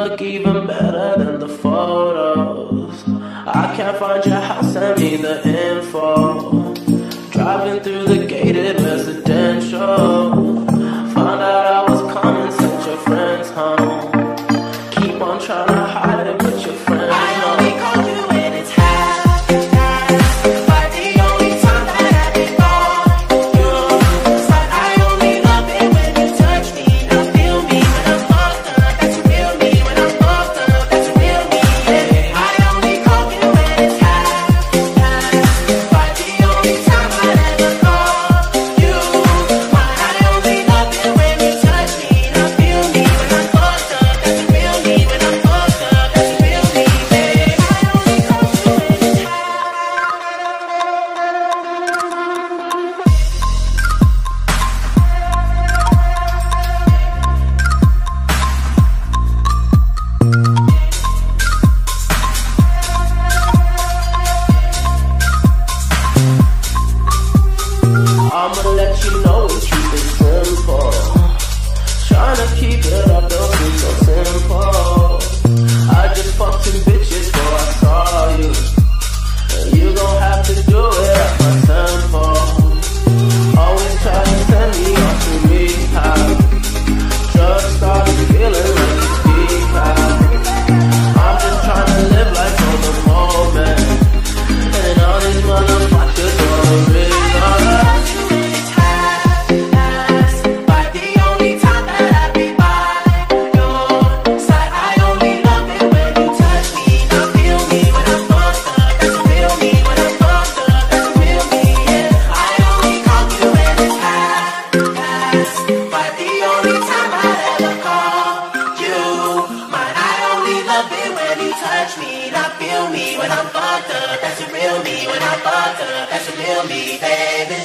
look even better than the photos. I can't find your house, send me the info. Driving through the gated residential, found out I was coming, sent your friends home. Keep on trying to hide it, but your friends know. I only call you when it's half, but the only time that I think of you. So I only love it when you touch me. Now feel me when I'm fucked up, that's a real me. When I'm fucked up, that's a real me. I only call you when it's half, but the only time I ever call you. I only love it when you touch me. Now feel me when I'm fucked up, that's a real me. When I'm fucked up, that's a real me, babe. I only call you when it's half. I'ma let you know we keep it simple. Tryna keep it up, don't be so simple. I just fucked 2 bitches before I saw you, and you gon' have to do it at my tempo. Always try to send me off to rehab. Just started feeling like it's decaf. I'm just tryna live life for the moment, and all these motherfuckers wanna read. Touch me, not feel me when I'm fucked up. That's a real me. When I'm fucked up, that's a real me, baby.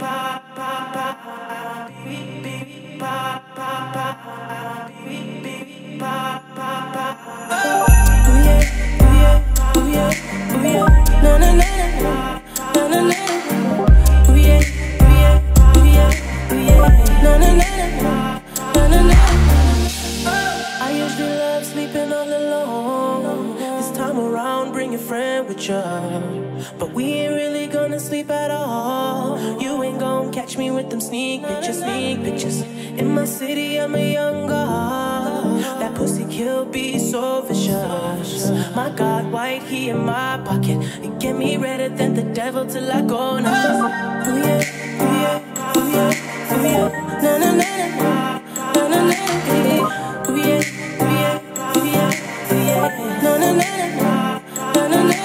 But we ain't really gonna sleep at all. You ain't gonna catch me with them sneak pictures. In my city, I'm a young god. That pussy kill be so vicious. My God, white, he in my pocket. It get me redder than the devil till I go now. Oh yeah, oh yeah, oh yeah, oh yeah. Na na na na na na na. Oh yeah, oh yeah, oh yeah, oh yeah. Na na na na na na.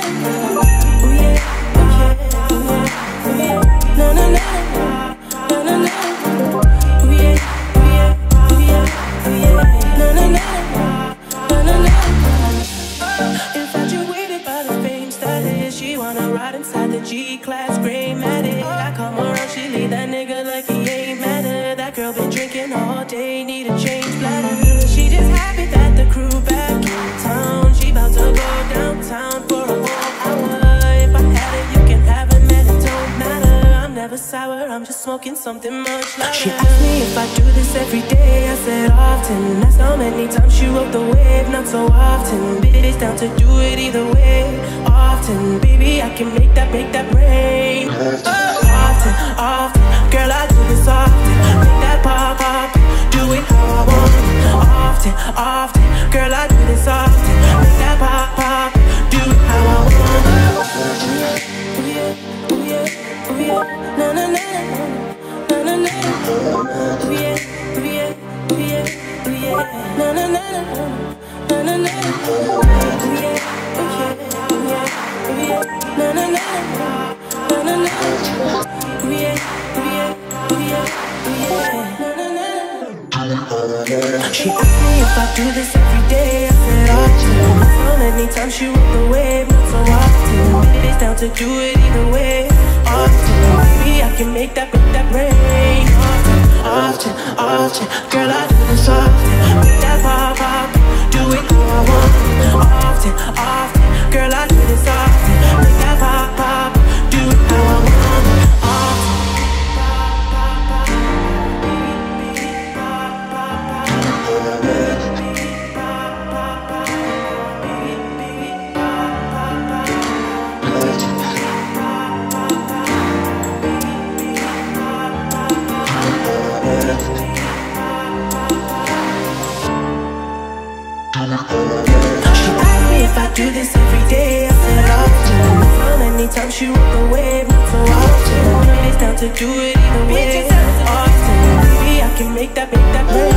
Inside the G-Class gray Matic, I come around, she leave that nigga like he ain't matter. That girl been drinking all day, need a change bladder. She just happy that the crew back in town. She bout to go downtown for a whole hour. If I had it, you can have it, man, it don't matter. I'm never sour, I'm just smoking something much louder. She asked me if I do this every day, I said often. That's how many times she rode the wave, not so often. Bitch down to do it either way, often. Baby, I can make that rain. Often, girl, I do this often. Make that pop, do it how I want. Often, girl, I do this often. Make that pop, do it how I want. Ooh yeah, ooh yeah, ooh yeah, na na na na na na. Ooh yeah, ooh yeah, ooh yeah, ooh yeah, na na na na na na. Ooh yeah, ooh yeah, ooh yeah, ooh yeah, na na na na na na. Ooh yeah, ooh yeah, ooh yeah, ooh yeah, na na na. She asked me if I do this every day, I said often. So many times she rode the wave, not so often. It's down to do it either way, often. Baby, I can make that rain. Often, girl, I do this often. Make that pop, do it how I want. Often, girl, I do this often. Make that pop, do it how I want. She asked me if I do this every day, I said often. So many times she rode the wave, not so often. It's down to do it either way, often. Baby, I can make that rain.